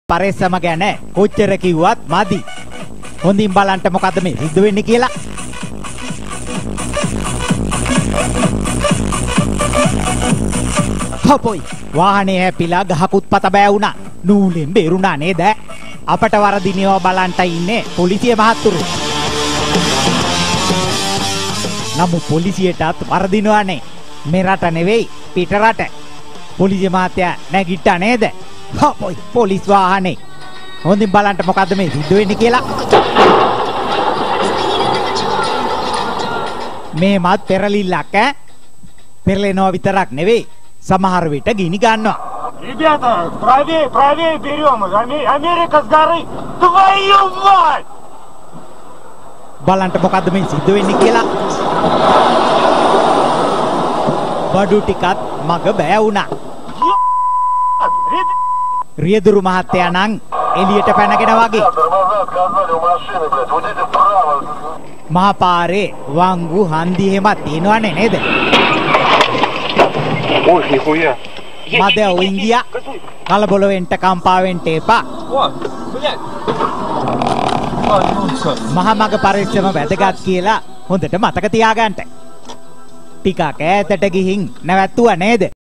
පරිස්සම ගැන කොච්චර කිව්වත් මදි. හොඳින් බලන්න මොකද්ද මේ සිද්ධ වෙන්නේ කියලා. හොපොයි වාහනේ හැපිලා ගහකුත් පත බෑ වුණා. නූලෙන් බේරුණා නේද? අපට වරදිනියව බලන්ට ඉන්නේ පොලිසිය මහත්තුරු. නමුත් පොලිසියටත් වරදිනවනේ. මේ රට නෙවෙයි පිට රට. පොලිසිය මහත්තයා නැගිට්ටා නේද? හොපොයි පොලිස් වාහනේ. හොඳින් බලන්න මොකද්ද මේ සිද්ධ වෙන්නේ කියලා. මේ මත් පෙරලිල්ලක් ඈ. පෙරලෙනවා විතරක් නෙවෙයි. සමහර විට ගිනි ගන්නවා. Ребята, правее берем. Америка с горы. Твою мать! බලන්න මොකද්ද මේ සිද්ධ වෙන්නේ කියලා. බඩු ටිකත් මග බෑ වුණා. රියදුරු මහත්තයා නම් එළියට පැනගෙන වගේ. මහා පාරේ වංගු හන්දි එහෙම තියෙනවනේ නේද? Ой, нихуя. මද ඔයින්දියා කලබල වෙන්න කම්පා වෙන්න එපා. මහා මග පරිස්සම වැදගත් කියලා හොඳට මතක තියාගන්න. ටිකක් ඈතට ගිහින් නැවැත්තුවා නේද?